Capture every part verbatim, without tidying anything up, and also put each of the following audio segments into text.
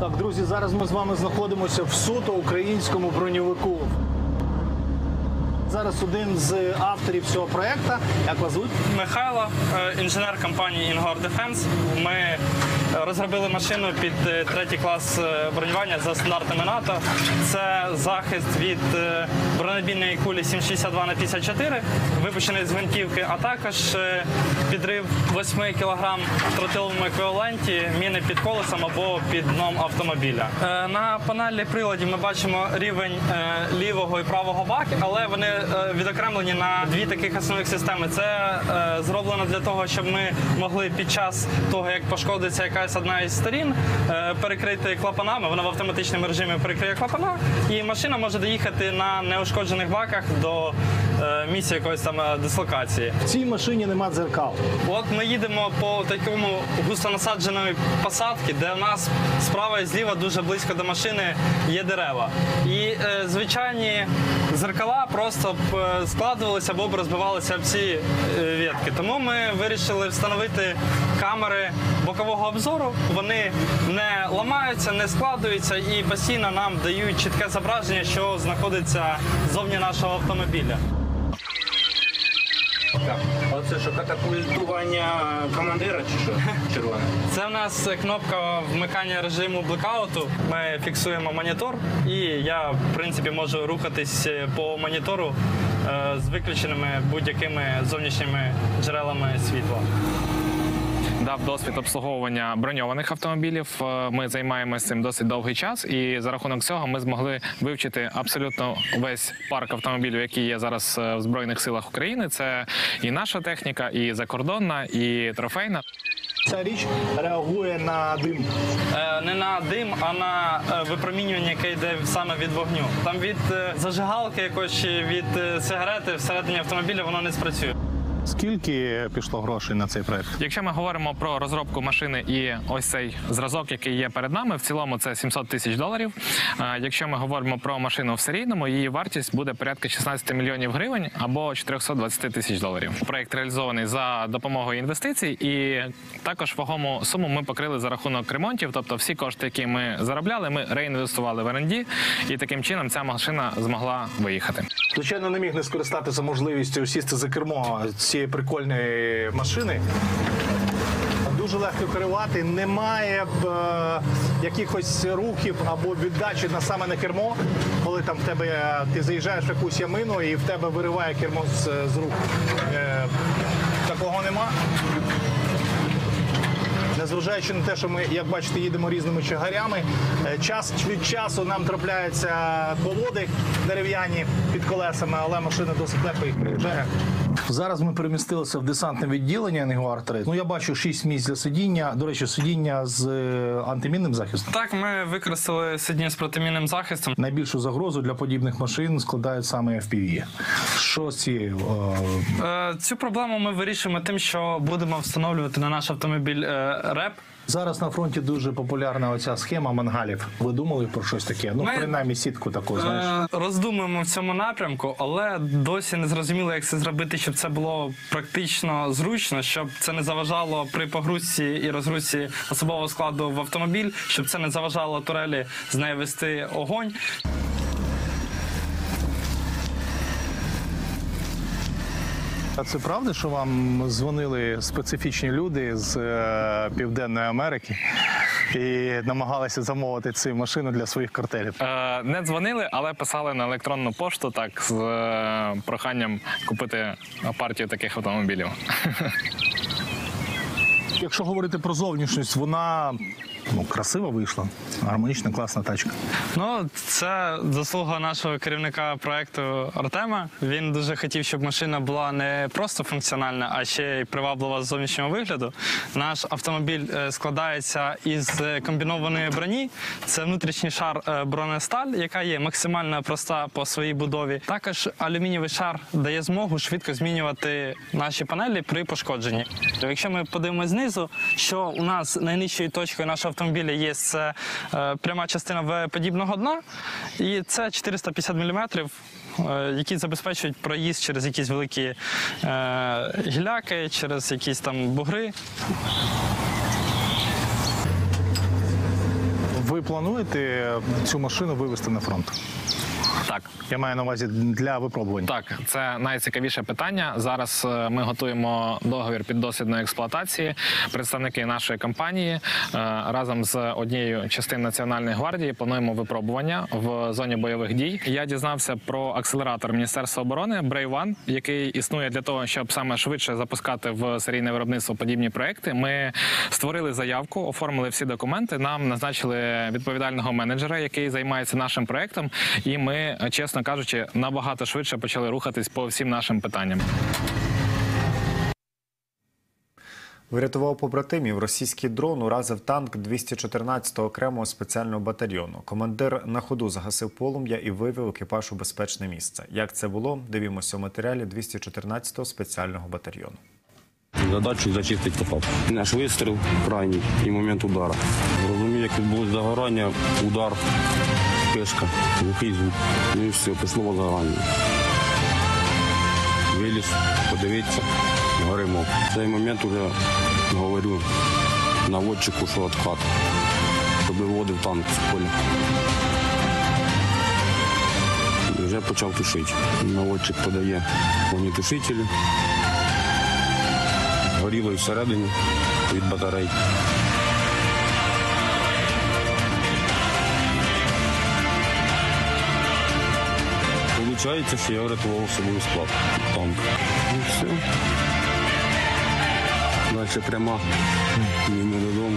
Так, друзі, зараз ми з вами знаходимося в суто українському броньовику. Зараз один з авторів цього проєкту. Як вас звуть? Михайло, інженер компанії Ingor Defense. Ми розробили машину під третій клас бронювання за стандартами НАТО. Це захист від бронебійної кулі сім шістдесят два на п'ятдесят чотири, випущений з гвинтівки, а також підрив восьми кілограм в тротиловому еквіваленті міни під колесом або під дном автомобіля. На панелі приладів ми бачимо рівень лівого і правого баків, але вони відокремлені на дві таких основних системи. Це зроблено для того, щоб ми могли під час того, як пошкодиться якась одна із сторін, перекрити клапанами. Вона в автоматичному режимі перекриє клапана, і машина може доїхати на неушкоджених баках до місця якоїсь там дислокації. В цій машині нема дзеркал. От ми їдемо по такому густонасадженої посадці, де у нас справа і зліва дуже близько до машини є дерева. І е, звичайні зеркала просто б складувалися або б розбивалися об ці е, ветки. Тому ми вирішили встановити камери бокового обзору. Вони не ламаються, не складуються і постійно нам дають чітке зображення, що знаходиться ззовні нашого автомобіля. Так. Оце що, катапультування командира чи що? Червоне? Це в нас кнопка вмикання режиму блекауту. Ми фіксуємо монітор, і я, в принципі, можу рухатись по монітору е, з виключеними будь-якими зовнішніми джерелами світла. Дав досвід обслуговування броньованих автомобілів. Ми займаємося цим досить довгий час, і за рахунок цього ми змогли вивчити абсолютно весь парк автомобілів, який є зараз в Збройних силах України. Це і наша техніка, і закордонна, і трофейна. Ця річ реагує на дим. Е, не на дим, а на е, випромінювання, яке йде саме від вогню. Там від е, зажигалки якоїсь чи від е, сигарети всередині автомобіля воно не спрацює. Скільки пішло грошей на цей проєкт? Якщо ми говоримо про розробку машини і ось цей зразок, який є перед нами, в цілому це сімсот тисяч доларів. Якщо ми говоримо про машину в серійному, її вартість буде порядка шістнадцять мільйонів гривень або чотириста двадцять тисяч доларів. Проєкт реалізований за допомогою інвестицій, і також вагому суму ми покрили за рахунок ремонтів, тобто всі кошти, які ми заробляли, ми реінвестували в ар енд ді, і таким чином ця машина змогла виїхати. Звичайно, не міг не скористатися можливістю сісти за кермо цієї прикольної машини. Дуже легко керувати, немає б е, якихось рухів або віддачі на саме на кермо, коли там в тебе ти заїжджаєш в якусь ямину і в тебе вириває кермо з, з рук. Е, такого нема. Незважаючи на те, що ми, як бачите, їдемо різними чагарями, час від часу нам трапляються колоди дерев'яні під колесами, але машина досить легко їх приїжджає. Зараз ми перемістилися в десантне відділення Ingor три. Ну, я бачу шість місць для сидіння. До речі, сидіння з антимінним захистом. Так, ми використали сидіння з протимінним захистом. Найбільшу загрозу для подібних машин складають саме еф пі ві. Що з цією? Е, цю проблему ми вирішуємо тим, що будемо встановлювати на наш автомобіль е, реп. Зараз на фронті дуже популярна оця схема мангалів. Ви думали про щось таке? Ну, Ми, принаймні, сітку таку, знаєш. Е, роздумуємо в цьому напрямку, але досі не зрозуміло, як це зробити, щоб це було практично зручно, щоб це не заважало при погрузці і розгрузці особового складу в автомобіль, щоб це не заважало турелі з нею вести огонь. А це правда, що вам дзвонили специфічні люди з е, Південної Америки і намагалися замовити цю машину для своїх картелів? Е, не дзвонили, але писали на електронну пошту так з е, проханням купити партію таких автомобілів. Якщо говорити про зовнішність, вона ну, красиво вийшла. Гармонічна, класна тачка. Ну, це заслуга нашого керівника проєкту Артема. Він дуже хотів, щоб машина була не просто функціональна, а ще й приваблива з зовнішнього вигляду. Наш автомобіль складається із комбінованої броні. Це внутрішній шар бронесталь, яка є максимально проста по своїй будові. Також алюмінієвий шар дає змогу швидко змінювати наші панелі при пошкодженні. Якщо ми подивимося знизу, що у нас найнижчою точкою нашого автомобіля є це е, пряма частина В-подібного дна, і це чотириста п'ятдесят міліметрів, е, які забезпечують проїзд через якісь великі е, гіляки, через якісь там бугри. Ви плануєте цю машину вивести на фронт? Так. Я маю на увазі для випробувань. Так, це найцікавіше питання. Зараз е, ми готуємо договір піддослідної експлуатації. Представники нашої компанії е, разом з однією частин Національної гвардії плануємо випробування в зоні бойових дій. Я дізнався про акселератор Міністерства оборони Brave One, який існує для того, щоб саме швидше запускати в серійне виробництво подібні проекти. Ми створили заявку, оформили всі документи. Нам назначили відповідального менеджера, який займається нашим проектом, і ми, чесно кажучи, набагато швидше почали рухатись по всім нашим питанням. Врятував побратимів. Російський дрон уразив танк двісті чотирнадцятого окремого спеціального батальйону. Командир на ходу загасив полум'я і вивів екіпаж у безпечне місце. Як це було, дивімося у матеріалі двісті чотирнадцятого спеціального батальйону. Задачу зачистити попав. Наш вистріл крайній і момент удару. Розумію, як відбулось загорання, удар, пешка, глухий звук. Ну і все, пішло загорання. Виліз, подивитися, горимо. В цей момент вже говорю наводчику, що відхат, щоб виводив танк з поля. І вже почав тушити. Наводчик подає вогнетушителі. Горіло і всередині від батарей. Получається, що я врятував собою склад танк. І все. Далі пряма, їдемо додому.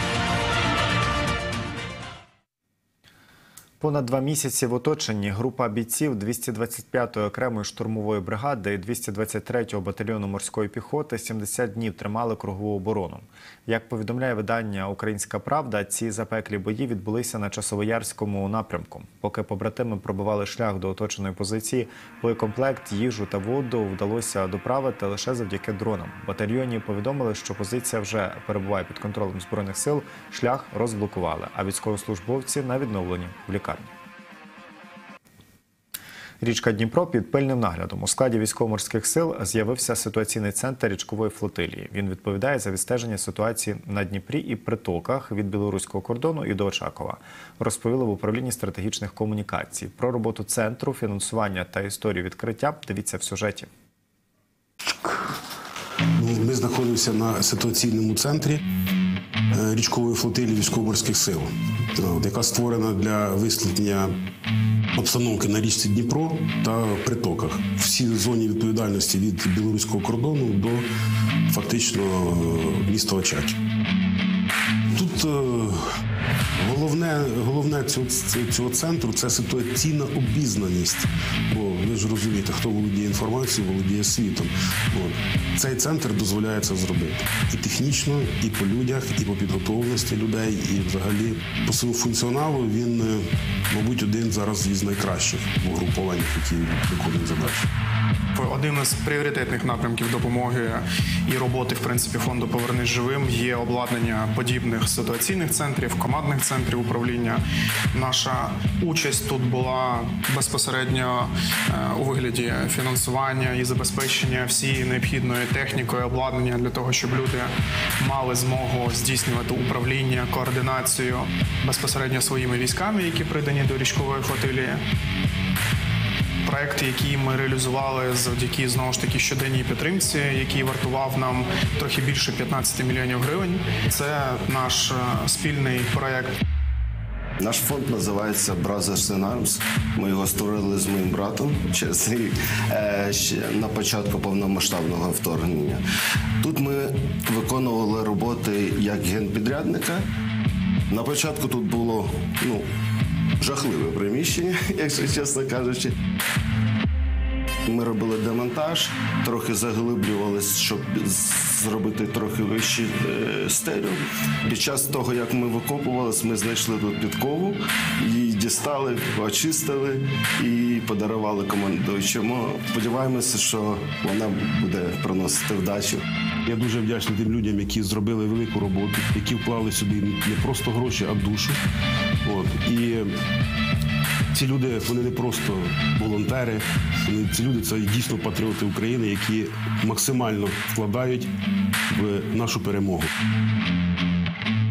Понад два місяці в оточенні група бійців двісті двадцять п'ятої окремої штурмової бригади і двісті двадцять третього батальйону морської піхоти сімдесят днів тримали кругову оборону. Як повідомляє видання «Українська правда», ці запеклі бої відбулися на Часовоярському напрямку. Поки побратими пробивали шлях до оточеної позиції, боєкомплект, їжу та воду вдалося доправити лише завдяки дронам. В батальйоні повідомили, що позиція вже перебуває під контролем Збройних сил, шлях розблокували, а військовослужбовці на відновленні в лікарні. Річка Дніпро під пильним наглядом. У складі військово-морських сил з'явився ситуаційний центр річкової флотилії. Він відповідає за відстеження ситуації на Дніпрі і притоках від білоруського кордону і до Очакова. Розповіли в управлінні стратегічних комунікацій. Про роботу центру, фінансування та історію відкриття дивіться в сюжеті. Ми знаходимося на ситуаційному центрі річкової флотилії військово-морських сил, яка створена для висвітлення обстановки на річці Дніпро та притоках. Всі зоні відповідальності від білоруського кордону до фактично міста Очаків. Тут головне, головне цього, цього центру – це ситуаційна обізнаність. Бо ви ж розумієте, хто володіє інформацією, володіє світом. От. Цей центр дозволяє це зробити. І технічно, і по людях, і по підготовленості людей, і взагалі по своєму функціоналу він, мабуть, один зараз із найкращих угрупувань, які виконують задачі. Одним із пріоритетних напрямків допомоги і роботи, в принципі, фонду «Повернись живим» є обладнання подібних ситуаційних центрів, командних центрів управління. Наша участь тут була безпосередньо у вигляді фінансування і забезпечення всієї необхідної технікою, обладнання для того, щоб люди мали змогу здійснювати управління, координацію безпосередньо своїми військами, які придані до річкової флотилії. Проект, який ми реалізували завдяки, знову ж таки, щоденній підтримці, який вартував нам трохи більше п'ятнадцять мільйонів гривень. Це наш спільний проект. Наш фонд називається Brothers in Arms. Ми його створили з моїм братом через рік ще на початку повномасштабного вторгнення. Тут ми виконували роботи як генпідрядника. На початку тут було, ну, жахливе приміщення, якщо чесно кажучи. Ми робили демонтаж, трохи заглиблювалися, щоб зробити трохи вищий стелю. Під час того, як ми викопувалися, ми знайшли тут підкову, її дістали, очистили і подарували командуючому. Сподіваємося, що вона буде приносити вдачу. Я дуже вдячний тим людям, які зробили велику роботу, які вклали сюди не просто гроші, а душу. От. І ці люди, вони не просто волонтери, вони, ці люди – це дійсно патріоти України, які максимально вкладають в нашу перемогу.